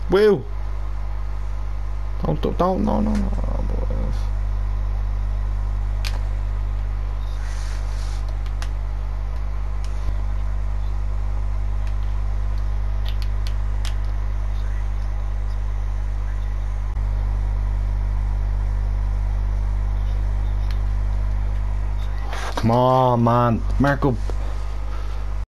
Will! Don't, no, no, no, boys. Come on, man. Mark up.